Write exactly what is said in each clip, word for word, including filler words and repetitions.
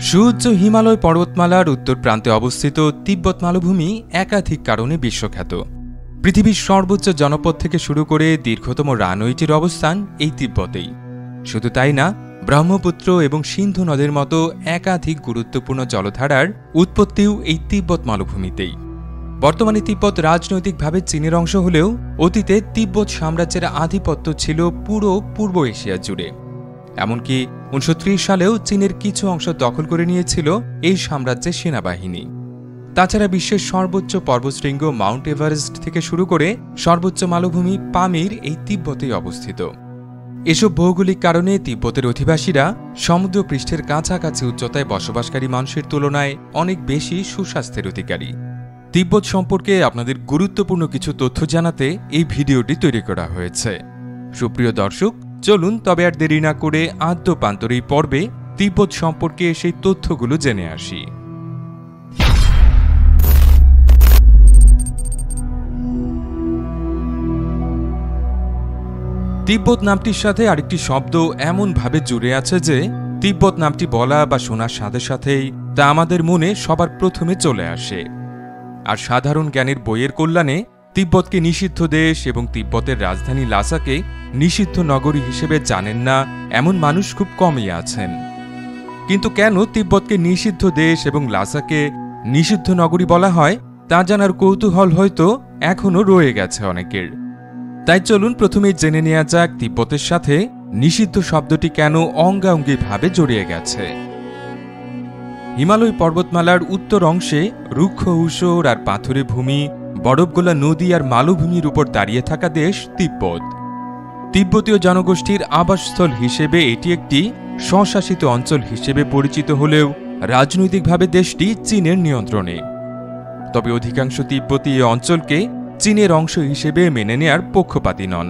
সুউচ্চ হিমালয় পর্বতমালার উত্তর প্রান্তে অবস্থিত তিব্বত মালভূমি একাধিক কারণে বিশ্বখ্যাত। পৃথিবীর সর্বোচ্চ জনপদ থেকে শুরু করে দীর্ঘতম রানওয়েটির অবস্থান এই তিব্বতেই। শুধু তাই না, ব্রহ্মপুত্র এবং সিন্ধু নদের মতো একাধিক গুরুত্বপূর্ণ জলধারার উৎপত্তিও এই তিব্বত মালভূমিতেই। বর্তমানে তিব্বত রাজনৈতিকভাবে চীনের অংশ হলেও অতীতে তিব্বত সাম্রাজ্যের আধিপত্য ছিল পুরো পূর্ব এশিয়া জুড়ে। এমনকি উনিশশো ত্রিশ সালেও চীনের কিছু অংশ দখল করে নিয়েছিল এই সাম্রাজ্যের সেনাবাহিনী। তাছাড়া বিশ্বের সর্বোচ্চ পর্বতশৃঙ্গ মাউন্ট এভারেস্ট থেকে শুরু করে সর্বোচ্চ মালভূমি পামির এই তিব্বতেই অবস্থিত। এসব ভৌগোলিক কারণে তিব্বতের অধিবাসীরা সমুদ্রপৃষ্ঠের কাছাকাছি উচ্চতায় বসবাসকারী মানুষের তুলনায় অনেক বেশি সুস্বাস্থ্যের অধিকারী। তিব্বত সম্পর্কে আপনাদের গুরুত্বপূর্ণ কিছু তথ্য জানাতে এই ভিডিওটি তৈরি করা হয়েছে। সুপ্রিয় দর্শক, চলুন তবে আর দেরি না করে আদ্যপান্তর এই পর্বে তিব্বত সম্পর্কে সেই তথ্যগুলো জেনে আসি। তিব্বত নামটির সাথে আরেকটি শব্দ এমনভাবে জুড়ে আছে যে তিব্বত নামটি বলা বা শোনার সাথে সাথেই তা আমাদের মনে সবার প্রথমে চলে আসে। আর সাধারণ জ্ঞানের বইয়ের কল্যাণে তিব্বতকে নিষিদ্ধ দেশ এবং তিব্বতের রাজধানী লাসাকে নিষিদ্ধ নগরী হিসেবে জানেন না এমন মানুষ খুব কমই আছেন। কিন্তু কেন তিব্বতকে নিষিদ্ধ দেশ এবং লাসাকে নিষিদ্ধ নগরী বলা হয় তা জানার কৌতূহল হয়তো এখনও রয়ে গেছে অনেকের। তাই চলুন প্রথমেই জেনে নেওয়া যাক তিব্বতের সাথে নিষিদ্ধ শব্দটি কেন অঙ্গাঙ্গিভাবে জড়িয়ে গেছে। হিমালয় পর্বতমালার উত্তর অংশে রুক্ষ ঊষর আর পাথুরে ভূমি, বরফগোলা নদী আর মালভূমির উপর দাঁড়িয়ে থাকা দেশ তিব্বত। তিব্বতীয় জনগোষ্ঠীর আবাসস্থল হিসেবে এটি একটি স্বশাসিত অঞ্চল হিসেবে পরিচিত হলেও রাজনৈতিকভাবে দেশটি চীনের নিয়ন্ত্রণে। তবে অধিকাংশ তিব্বতী এই অঞ্চলকে চীনের অংশ হিসেবে মেনে নেয়ার পক্ষপাতী নন।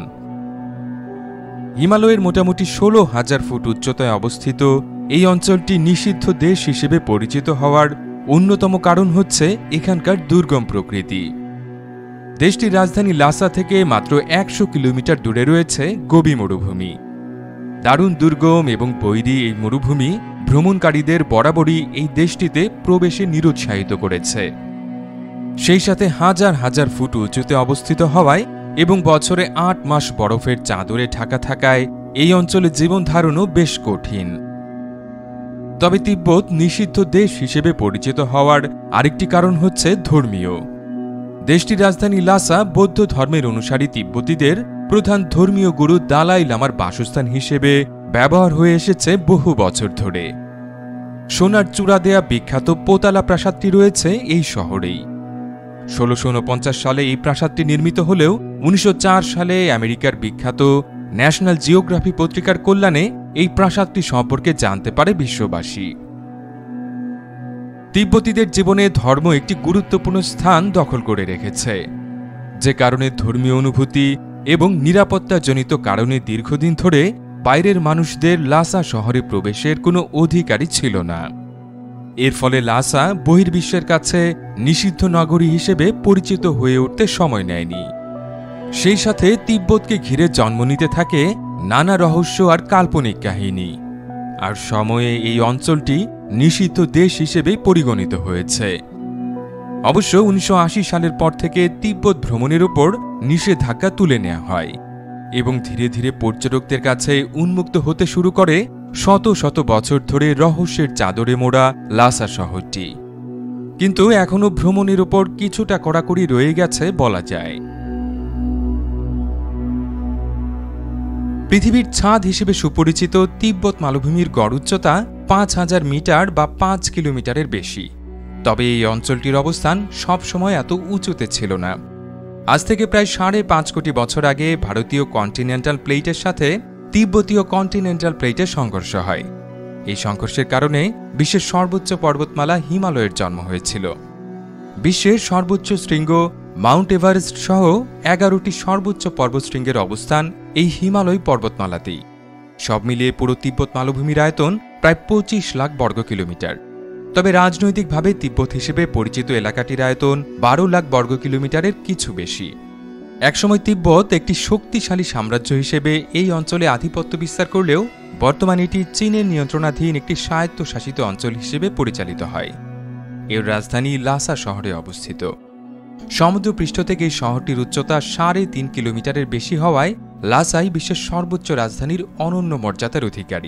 হিমালয়ের মোটামুটি ষোলো হাজার ফুট উচ্চতায় অবস্থিত এই অঞ্চলটি নিষিদ্ধ দেশ হিসেবে পরিচিত হওয়ার অন্যতম কারণ হচ্ছে এখানকার দুর্গম প্রকৃতি। দেশটির রাজধানী লাসা থেকে মাত্র একশো কিলোমিটার দূরে রয়েছে গোবি মরুভূমি। দারুণ দুর্গম এবং বৈরী এই মরুভূমি ভ্রমণকারীদের বরাবরই এই দেশটিতে প্রবেশে নিরুৎসাহিত করেছে। সেই সাথে হাজার হাজার ফুট উঁচুতে অবস্থিত হওয়ায় এবং বছরে আট মাস বরফের চাদরে ঢাকা থাকায় এই অঞ্চলে জীবন ধারণও বেশ কঠিন। তবে তিব্বত নিষিদ্ধ দেশ হিসেবে পরিচিত হওয়ার আরেকটি কারণ হচ্ছে ধর্মীয়। দেশটির রাজধানী লাসা বৌদ্ধ ধর্মের অনুসারী তিব্বতীদের প্রধান ধর্মীয় গুরু দালাই লামার বাসস্থান হিসেবে ব্যবহার হয়ে এসেছে বহু বছর ধরে। সোনার চূড়া দেয়া বিখ্যাত পোতালা প্রাসাদটি রয়েছে এই শহরেই। ষোলোশো উনপঞ্চাশ সালে এই প্রাসাদটি নির্মিত হলেও উনিশশো চার সালে আমেরিকার বিখ্যাত ন্যাশনাল জিওগ্রাফি পত্রিকার কল্যাণে এই প্রাসাদটি সম্পর্কে জানতে পারে বিশ্ববাসী। তিব্বতীদের জীবনে ধর্ম একটি গুরুত্বপূর্ণ স্থান দখল করে রেখেছে, যে কারণে ধর্মীয় অনুভূতি এবং নিরাপত্তাজনিত কারণে দীর্ঘদিন ধরে বাইরের মানুষদের লাসা শহরে প্রবেশের কোনো অধিকারই ছিল না। এর ফলে লাসা বহির্বিশ্বের কাছে নিষিদ্ধ নগরী হিসেবে পরিচিত হয়ে উঠতে সময় নেয়নি। সেই সাথে তিব্বতকে ঘিরে জন্ম নিতে থাকে নানা রহস্য আর কাল্পনিক কাহিনী, আর সময়ে এই অঞ্চলটি নিষিদ্ধ দেশ হিসেবে পরিগণিত হয়েছে। অবশ্য উনিশশো আশি সালের পর থেকে তিব্বত ভ্রমণের উপর নিষেধাজ্ঞা তুলে নেওয়া হয় এবং ধীরে ধীরে পর্যটকদের কাছে উন্মুক্ত হতে শুরু করে শত শত বছর ধরে রহস্যের চাদরে মোড়া লাসা শহরটি। কিন্তু এখনও ভ্রমণের উপর কিছুটা কড়াকড়ি রয়ে গেছে বলা যায়। পৃথিবীর ছাদ হিসেবে সুপরিচিত তিব্বত মালভূমির গড় উচ্চতা পাঁচ হাজার মিটার বা পাঁচ কিলোমিটারের বেশি। তবে এই অঞ্চলটির অবস্থান সবসময় এত উঁচুতে ছিল না। আজ থেকে প্রায় সাড়ে পাঁচ কোটি বছর আগে ভারতীয় কন্টিনেন্টাল প্লেটের সাথে তিব্বতীয় কন্টিনেন্টাল প্লেটের সংঘর্ষ হয়। এই সংঘর্ষের কারণে বিশ্বের সর্বোচ্চ পর্বতমালা হিমালয়ের জন্ম হয়েছিল। বিশ্বের সর্বোচ্চ শৃঙ্গ মাউন্ট এভারেস্ট সহ এগারোটি সর্বোচ্চ পর্বতশৃঙ্গের অবস্থান এই হিমালয় পর্বতমালাতেই। সব মিলিয়ে পুরো তিব্বত মালভূমির আয়তন প্রায় পঁচিশ লাখ বর্গ কিলোমিটার। তবে রাজনৈতিকভাবে তিব্বত হিসেবে পরিচিত এলাকাটির আয়তন বারো লাখ বর্গ কিলোমিটারের কিছু বেশি। একসময় তিব্বত একটি শক্তিশালী সাম্রাজ্য হিসেবে এই অঞ্চলে আধিপত্য বিস্তার করলেও বর্তমানে এটি চীনের নিয়ন্ত্রণাধীন একটি স্বায়ত্তশাসিত অঞ্চল হিসেবে পরিচালিত হয়। এর রাজধানী লাসা শহরে অবস্থিত। সমুদ্রপৃষ্ঠ থেকে এই শহরটির উচ্চতা সাড়ে তিন কিলোমিটারের বেশি হওয়ায় লাসাই বিশ্বের সর্বোচ্চ রাজধানীর অনন্য মর্যাদার অধিকারী।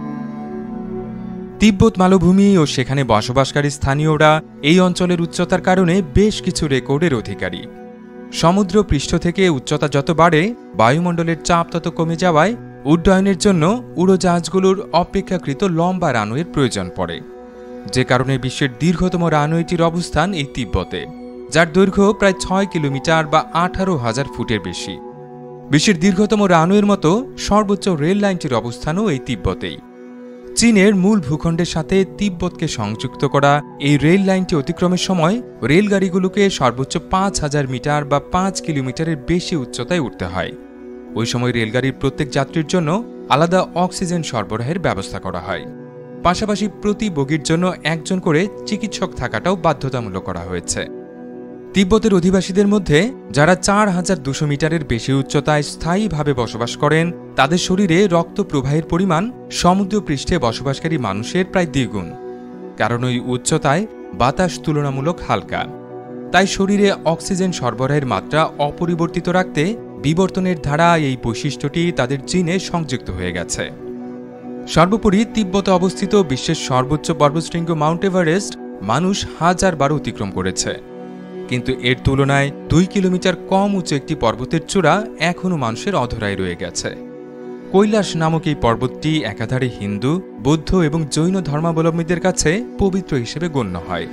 তিব্বত মালভূমি ও সেখানে বসবাসকারী স্থানীয়রা এই অঞ্চলের উচ্চতার কারণে বেশ কিছু রেকর্ডের অধিকারী। সমুদ্র পৃষ্ঠ থেকে উচ্চতা যত বাড়ে, বায়ুমণ্ডলের চাপ তত কমে যাওয়ায় উড্ডয়নের জন্য উড়োজাহাজগুলোর অপেক্ষাকৃত লম্বা রানওয়ের প্রয়োজন পড়ে, যে কারণে বিশ্বের দীর্ঘতম রানওয়েটির অবস্থান এই তিব্বতে, যার দৈর্ঘ্য প্রায় ছয় কিলোমিটার বা আঠারো হাজার ফুটের বেশি। বিশ্বের দীর্ঘতম রানওয়ের মতো সর্বোচ্চ রেল লাইনটির অবস্থানও এই তিব্বতেই। চীনের মূল ভূখণ্ডের সাথে তিব্বতকে সংযুক্ত করা এই রেল লাইনটি অতিক্রমের সময় রেলগাড়িগুলোকে সর্বোচ্চ পাঁচ হাজার মিটার বা পাঁচ কিলোমিটারের বেশি উচ্চতায় উঠতে হয়। ওই সময় রেলগাড়ির প্রত্যেক যাত্রীর জন্য আলাদা অক্সিজেন সরবরাহের ব্যবস্থা করা হয়। পাশাপাশি প্রতি বগির জন্য একজন করে চিকিৎসক থাকাটাও বাধ্যতামূলক করা হয়েছে। তিব্বতের অধিবাসীদের মধ্যে যারা চার হাজার দুশো মিটারের বেশি উচ্চতায় স্থায়ীভাবে বসবাস করেন, তাদের শরীরে রক্ত প্রবাহের পরিমাণ সমুদ্রপৃষ্ঠে বসবাসকারী মানুষের প্রায় দ্বিগুণ। কারণ ওই উচ্চতায় বাতাস তুলনামূলক হালকা, তাই শরীরে অক্সিজেন সরবরাহের মাত্রা অপরিবর্তিত রাখতে বিবর্তনের ধারা এই বৈশিষ্ট্যটি তাদের জিনে সংযুক্ত হয়ে গেছে। সর্বোপরি তিব্বতে অবস্থিত বিশ্বের সর্বোচ্চ পর্বতশৃঙ্গ মাউন্ট এভারেস্ট মানুষ হাজার বার অতিক্রম করেছে, কিন্তু এর তুলনায় দুই কিলোমিটার কম উঁচু একটি পর্বতের চূড়া এখনও মানুষের অধরায় রয়ে গেছে। কৈলাস নামক এই পর্বতটি একাধারে হিন্দু, বৌদ্ধ এবং জৈন ধর্মাবলম্বীদের কাছে পবিত্র হিসেবে গণ্য হয়।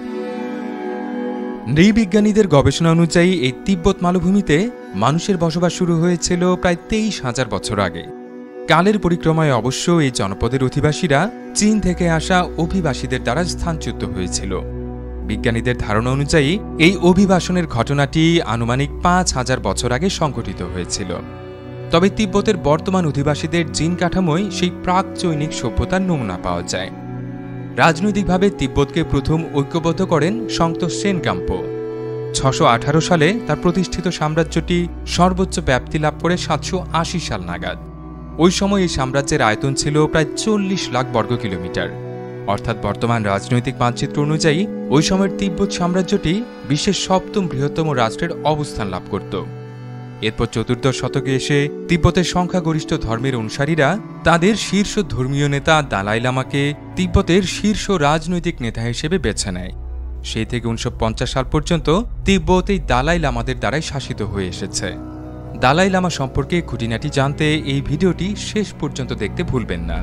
নৃবিজ্ঞানীদের গবেষণা অনুযায়ী এই তিব্বত মালভূমিতে মানুষের বসবাস শুরু হয়েছিল প্রায় তেইশ হাজার বছর আগে। কালের পরিক্রমায় অবশ্য এই জনপদের অধিবাসীরা চীন থেকে আসা অভিবাসীদের দ্বারা স্থানচ্যুত হয়েছিল। বিজ্ঞানীদের ধারণা অনুযায়ী এই অভিবাসনের ঘটনাটি আনুমানিক পাঁচ হাজার বছর আগে সংঘটিত হয়েছিল। তবে তিব্বতের বর্তমান অধিবাসীদের জিন কাঠামোয় সেই প্রাক চৈনিক সভ্যতার নমুনা পাওয়া যায়। রাজনৈতিকভাবে তিব্বতকে প্রথম ঐক্যবদ্ধ করেন সন্তোষ সেনগাম্পো। ছশো আঠারো সালে তার প্রতিষ্ঠিত সাম্রাজ্যটি সর্বোচ্চ ব্যাপ্তি লাভ করে সাতশো আশি সাল নাগাদ। ওই সময় এই সাম্রাজ্যের আয়তন ছিল প্রায় চল্লিশ লাখ বর্গ কিলোমিটার। অর্থাৎ বর্তমান রাজনৈতিক মানচিত্র অনুযায়ী ওই সময়ের তিব্বত সাম্রাজ্যটি বিশ্বের সপ্তম বৃহত্তম রাষ্ট্রের অবস্থান লাভ করত। এরপর চতুর্দশ শতকে এসে তিব্বতের সংখ্যাগরিষ্ঠ ধর্মের অনুসারীরা তাদের শীর্ষ ধর্মীয় নেতা দালাই লামাকে তিব্বতের শীর্ষ রাজনৈতিক নেতা হিসেবে বেছে নেয়। সেই থেকে উনিশশো পঞ্চাশ সাল পর্যন্ত তিব্বত এই দালাই লামাদের দ্বারাই শাসিত হয়ে এসেছে। দালাই লামা সম্পর্কে খুঁটিনাটি জানতে এই ভিডিওটি শেষ পর্যন্ত দেখতে ভুলবেন না।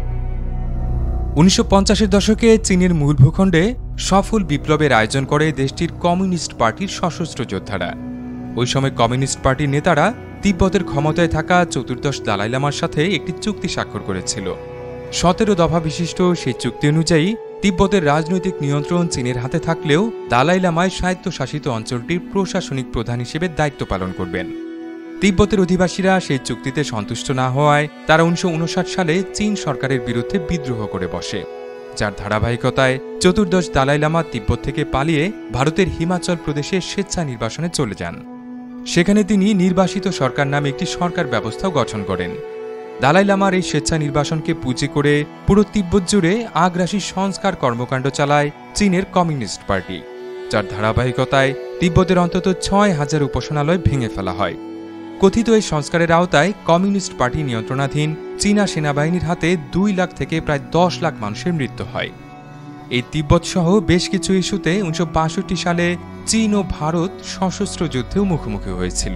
উনিশশো পঞ্চাশের দশকে চীনের মূল ভূখণ্ডে সফল বিপ্লবের আয়োজন করে দেশটির কমিউনিস্ট পার্টির সশস্ত্র যোদ্ধারা। ওই সময় কমিউনিস্ট পার্টির নেতারা তিব্বতের ক্ষমতায় থাকা চতুর্দশ দালাই লামার সাথে একটি চুক্তি স্বাক্ষর করেছিল। সতেরো দফা বিশিষ্ট সেই চুক্তি অনুযায়ী তিব্বতের রাজনৈতিক নিয়ন্ত্রণ চীনের হাতে থাকলেও দালাই লামায় স্বায়ত্তশাসিত অঞ্চলটির প্রশাসনিক প্রধান হিসেবে দায়িত্ব পালন করবেন। তিব্বতের অধিবাসীরা সেই চুক্তিতে সন্তুষ্ট না হওয়ায় তারা উনিশশো উনষাট সালে চীন সরকারের বিরুদ্ধে বিদ্রোহ করে বসে, যার ধারাবাহিকতায় চতুর্দশ দালাই লামা তিব্বত থেকে পালিয়ে ভারতের হিমাচল প্রদেশে স্বেচ্ছা নির্বাসনে চলে যান। সেখানে তিনি নির্বাসিত সরকার নামে একটি সরকার ব্যবস্থাও গঠন করেন। দালাই লামার এই স্বেচ্ছা নির্বাসনকে পুঁজি করে পুরো তিব্বত জুড়ে আগ্রাসী সংস্কার কর্মকাণ্ড চালায় চীনের কমিউনিস্ট পার্টি, যার ধারাবাহিকতায় তিব্বতের অন্তত ছয় হাজার উপাসনালয় ভেঙে ফেলা হয়। কথিত এই সংস্কারের আওতায় কমিউনিস্ট পার্টি নিয়ন্ত্রণাধীন চীনা সেনাবাহিনীর হাতে দুই লাখ থেকে প্রায় দশ লাখ মানুষের মৃত্যু হয়। এই তিব্বত সহ বেশ কিছু ইস্যুতে উনিশশো বাষট্টি সালে চীন ও ভারত সশস্ত্র যুদ্ধেও মুখোমুখি হয়েছিল।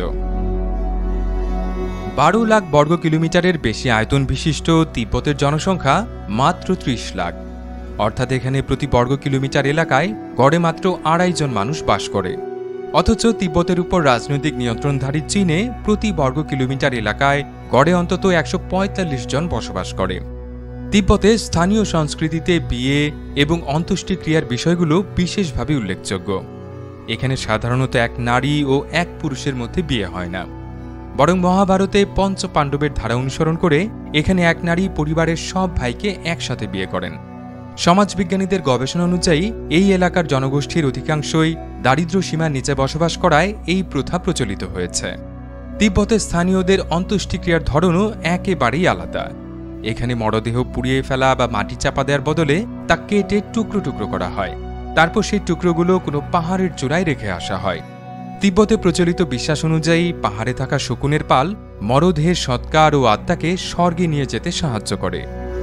বারো লাখ বর্গ কিলোমিটারের বেশি আয়তন বিশিষ্ট তিব্বতের জনসংখ্যা মাত্র ত্রিশ লাখ, অর্থাৎ এখানে প্রতি বর্গ কিলোমিটার এলাকায় গড়ে মাত্র আড়াই জন মানুষ বাস করে। অথচ তিব্বতের উপর রাজনৈতিক নিয়ন্ত্রণধারী চীনে প্রতি বর্গ কিলোমিটার এলাকায় গড়ে অন্তত একশো পঁয়তাল্লিশ জন বসবাস করে। তিব্বতে স্থানীয় সংস্কৃতিতে বিয়ে এবং অন্ত্যেষ্টিক্রিয়ার বিষয়গুলো বিশেষভাবে উল্লেখযোগ্য। এখানে সাধারণত এক নারী ও এক পুরুষের মধ্যে বিয়ে হয় না, বরং মহাভারতে পঞ্চ পাণ্ডবের ধারা অনুসরণ করে এখানে এক নারী পরিবারের সব ভাইকে একসাথে বিয়ে করেন। সমাজবিজ্ঞানীদের গবেষণা অনুযায়ী এই এলাকার জনগোষ্ঠীর অধিকাংশই দারিদ্র্য সীমার নিচে বসবাস করায় এই প্রথা প্রচলিত হয়েছে। তিব্বতের স্থানীয়দের অন্ত্যেষ্টিক্রিয়ার ধরনও একেবারেই আলাদা। এখানে মরদেহ পুড়িয়ে ফেলা বা মাটি চাপা দেওয়ার বদলে তা কেটে টুকরো টুকরো করা হয়। তারপর সেই টুকরোগুলো কোনো পাহাড়ের চূড়ায় রেখে আসা হয়। তিব্বতে প্রচলিত বিশ্বাস অনুযায়ী পাহাড়ে থাকা শকুনের পাল মরদেহের সৎকার ও আত্মাকে স্বর্গে নিয়ে যেতে সাহায্য করে।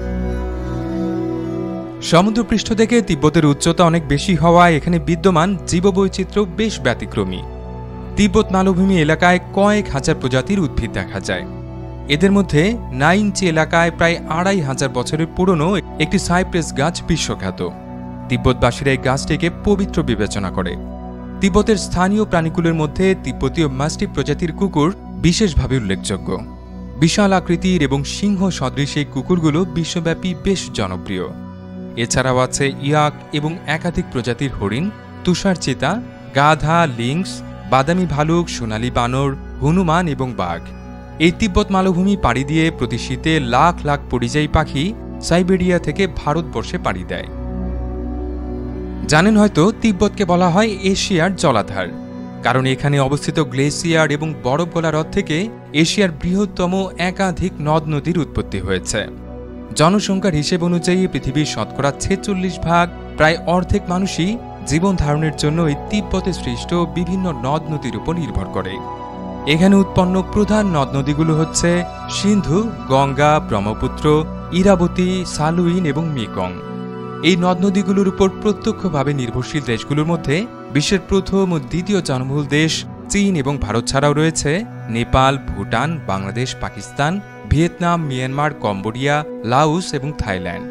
সমুদ্রপৃষ্ঠ থেকে তিব্বতের উচ্চতা অনেক বেশি হওয়ায় এখানে বিদ্যমান জীববৈচিত্র্য বেশ ব্যতিক্রমী। তিব্বত মালভূমি এলাকায় কয়েক হাজার প্রজাতির উদ্ভিদ দেখা যায়। এদের মধ্যে নাইনচি এলাকায় প্রায় আড়াই হাজার বছরের পুরনো একটি সাইপ্রেস গাছ বিশ্বখ্যাত। তিব্বতবাসীরা এই গাছটিকে পবিত্র বিবেচনা করে। তিব্বতের স্থানীয় প্রাণীকুলের মধ্যে তিব্বতীয় মাস্টিফ প্রজাতির কুকুর বিশেষভাবে উল্লেখযোগ্য। বিশাল আকৃতির এবং সিংহ সদৃশ এই কুকুরগুলো বিশ্বব্যাপী বেশ জনপ্রিয়। এছাড়াও আছে ইয়াক এবং একাধিক প্রজাতির হরিণ, তুষার চিতা, গাধা, লিংস, বাদামি ভালুক, সোনালী বানর, হনুমান এবং বাঘ। এই তিব্বত মালভূমি পাড়ি দিয়ে প্রতি শীতে লাখ লাখ পরিযায়ী পাখি সাইবেরিয়া থেকে ভারতবর্ষে পাড়ি দেয়। জানেন হয়তো তিব্বতকে বলা হয় এশিয়ার জলাধার, কারণ এখানে অবস্থিত গ্লেসিয়ার এবং বরফ গলা হ্রদ থেকে এশিয়ার বৃহত্তম একাধিক নদ নদীর উৎপত্তি হয়েছে। জনসংখ্যার হিসেব অনুযায়ী পৃথিবীর শতকরা ছেচল্লিশ ভাগ, প্রায় অর্ধেক মানুষই জীবন ধারণের জন্য এই তিব্বতে সৃষ্ট বিভিন্ন নদ নদীর উপর নির্ভর করে। এখানে উৎপন্ন প্রধান নদ নদীগুলো হচ্ছে সিন্ধু, গঙ্গা, ব্রহ্মপুত্র, ইরাবতী, সালুইন এবং মেকং। এই নদ নদীগুলোর উপর প্রত্যক্ষভাবে নির্ভরশীল দেশগুলোর মধ্যে বিশ্বের প্রথম ও দ্বিতীয় জনবহুল দেশ চীন এবং ভারত ছাড়াও রয়েছে Nepal, Bhutan, Bangladesh, Pakistan, Vietnam, Myanmar, Cambodia, Laos এবং থাইল্যান্ড।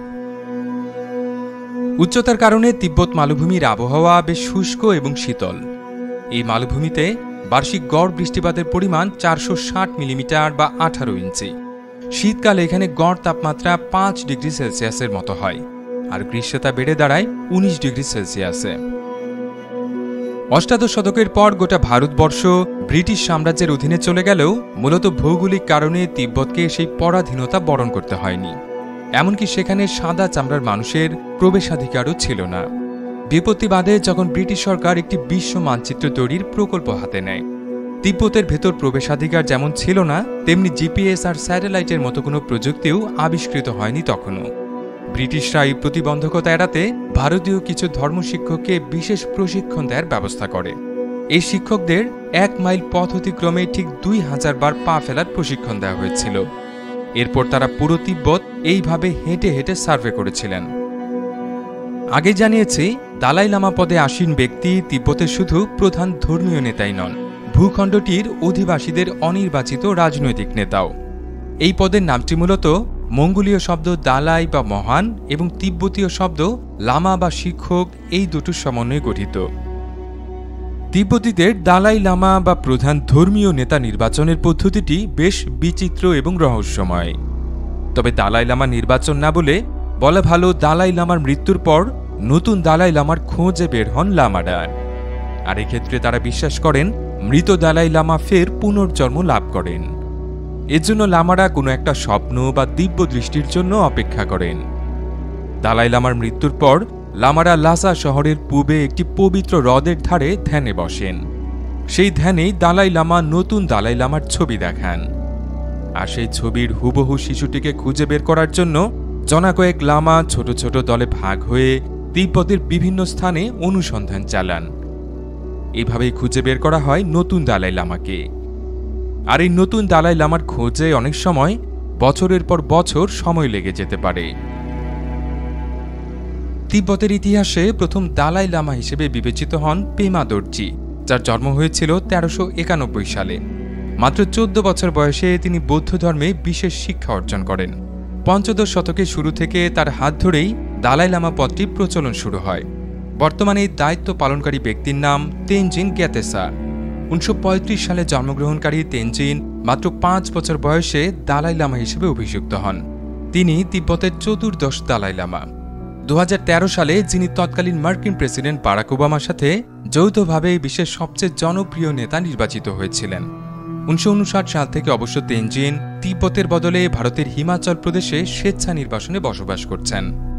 উচ্চতার কারণে তিব্বত মালভূমির আবহাওয়া বেশ শুষ্ক এবং শীতল। এই মালভূমিতে বার্ষিক গড় বৃষ্টিপাতের পরিমাণ চারশো ষাট মিলিমিটার বা আঠারো ইঞ্চি। শীতকালে এখানে গড় তাপমাত্রা পাঁচ ডিগ্রি সেলসিয়াসের মতো হয়, আর গ্রীষ্মতা বেড়ে দাঁড়ায় উনিশ ডিগ্রি সেলসিয়াসে। অষ্টাদশ শতকের পর গোটা ভারতবর্ষ ব্রিটিশ সাম্রাজ্যের অধীনে চলে গেলেও মূলত ভৌগোলিক কারণে তিব্বতকে সেই পরাধীনতা বরণ করতে হয়নি। এমনকি সেখানে সাদা চামড়ার মানুষের প্রবেশাধিকারও ছিল না। বিপত্তি বাদে যখন ব্রিটিশ সরকার একটি বিশ্ব মানচিত্র তৈরির প্রকল্প হাতে নেয়, তিব্বতের ভেতর প্রবেশাধিকার যেমন ছিল না, তেমনি জিপিএস আর স্যাটেলাইটের মতো কোনো প্রযুক্তিও আবিষ্কৃত হয়নি তখনও। ব্রিটিশরা এই প্রতিবন্ধকতা এড়াতে ভারতীয় কিছু ধর্মশিক্ষককে বিশেষ প্রশিক্ষণ দেওয়ার ব্যবস্থা করে। এই শিক্ষকদের এক মাইল পথ অতিক্রমে ঠিক দুই হাজার বার পা ফেলার প্রশিক্ষণ দেওয়া হয়েছিল। এরপর তারা পুরো তিব্বত এইভাবে হেঁটে হেঁটে সার্ভে করেছিলেন। আগে জানিয়েছি, দালাই লামা পদে আসীন ব্যক্তি তিব্বতের শুধু প্রধান ধর্মীয় নেতাই নন, ভূখণ্ডটির অধিবাসীদের অনির্বাচিত রাজনৈতিক নেতাও। এই পদের নামটি মূলত মঙ্গোলীয় শব্দ দালাই বা মহান এবং তিব্বতীয় শব্দ লামা বা শিক্ষক, এই দুটোর সমন্বয়ে গঠিত। তিব্বতীদের দালাই লামা বা প্রধান ধর্মীয় নেতা নির্বাচনের পদ্ধতিটি বেশ বিচিত্র এবং রহস্যময়। তবে দালাই লামা নির্বাচন না বলে বলা ভালো, দালাই লামার মৃত্যুর পর নতুন দালাই লামার খোঁজে বের হন লামারা। আর এক্ষেত্রে তারা বিশ্বাস করেন মৃত দালাই লামা ফের পুনর্জন্ম লাভ করেন। এজন্য লামারা কোনো একটা স্বপ্ন বা দিব্য দৃষ্টির জন্য অপেক্ষা করেন। দালাই লামার মৃত্যুর পর লামারা লাসা শহরের পূবে একটি পবিত্র হ্রদের ধারে ধ্যানে বসেন। সেই ধ্যানেই দালাই লামা নতুন দালাই লামার ছবি দেখান। আর সেই ছবির হুবহু শিশুটিকে খুঁজে বের করার জন্য জনা কয়েক লামা ছোট ছোট দলে ভাগ হয়ে তিব্বতের বিভিন্ন স্থানে অনুসন্ধান চালান। এভাবেই খুঁজে বের করা হয় নতুন দালাই লামাকে। আর এই নতুন দালাই লামার খোঁজে অনেক সময় বছরের পর বছর সময় লেগে যেতে পারে। তিব্বতের ইতিহাসে প্রথম দালাই লামা হিসেবে বিবেচিত হন পেমা দর্জি, যার জন্ম হয়েছিল তেরোশো একানব্বই সালে। মাত্র চোদ্দ বছর বয়সে তিনি বৌদ্ধ ধর্মে বিশেষ শিক্ষা অর্জন করেন। পঞ্চদশ শতকের শুরু থেকে তার হাত ধরেই দালাই লামা পদটির প্রচলন শুরু হয়। বর্তমানে এই দায়িত্ব পালনকারী ব্যক্তির নাম তেনজিন গ্যাতেসা। উনিশশো পঁয়ত্রিশ সালে জন্মগ্রহণকারী তেনজিন মাত্র পাঁচ বছর বয়সে দালাই লামা হিসেবে অভিষিক্ত হন। তিনি তিব্বতের চতুর্দশ দালাই লামা। দু হাজার তেরো সালে যিনি তৎকালীন মার্কিন প্রেসিডেন্ট বারাক ওবামার সাথে যৌথভাবে বিশ্বের সবচেয়ে জনপ্রিয় নেতা নির্বাচিত হয়েছিলেন। উনিশশো উনষাট সাল থেকে অবশ্য তেনজিন তিব্বতের বদলে ভারতের হিমাচল প্রদেশে স্বেচ্ছা নির্বাসনে বসবাস করছেন।